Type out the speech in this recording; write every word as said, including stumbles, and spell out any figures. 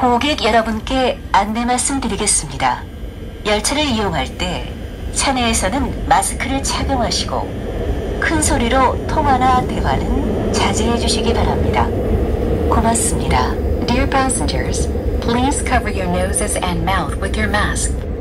고객 여러분께 안내 말씀드리겠습니다. 열차를 이용할 때 차내에서는 마스크를 착용하시고 큰 소리로 통화나 대화는 자제해 주시기 바랍니다. 고맙습니다. Dear passengers, please cover your noses and mouth with your mask.